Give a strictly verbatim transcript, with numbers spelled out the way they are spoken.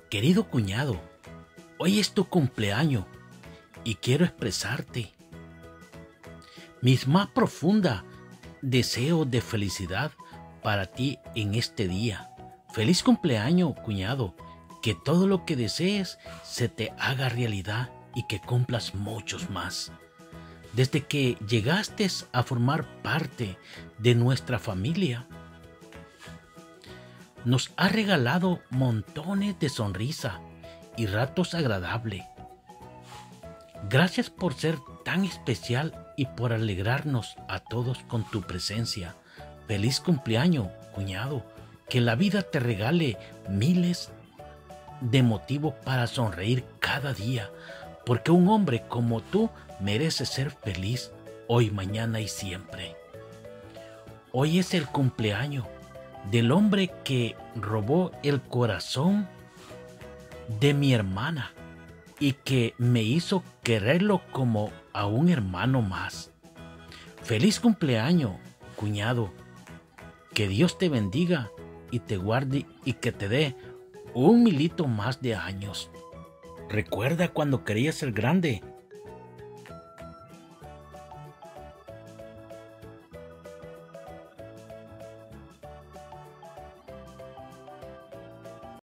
Querido cuñado, hoy es tu cumpleaños y quiero expresarte mis más profunda deseos de felicidad para ti en este día. Feliz cumpleaños, cuñado. Que todo lo que desees se te haga realidad y que cumplas muchos más. Desde que llegaste a formar parte de nuestra familia, nos has regalado montones de sonrisa y ratos agradables. Gracias por ser tan especial y por alegrarnos a todos con tu presencia. Feliz cumpleaños, cuñado. Que la vida te regale miles de motivos para sonreír cada día, porque un hombre como tú merece ser feliz hoy, mañana y siempre. Hoy es el cumpleaños del hombre que robó el corazón de mi hermana y que me hizo quererlo como a un hermano más. Feliz cumpleaños, cuñado. Que Dios te bendiga y te guarde y que te dé un milito más de años. Recuerda cuando querías ser grande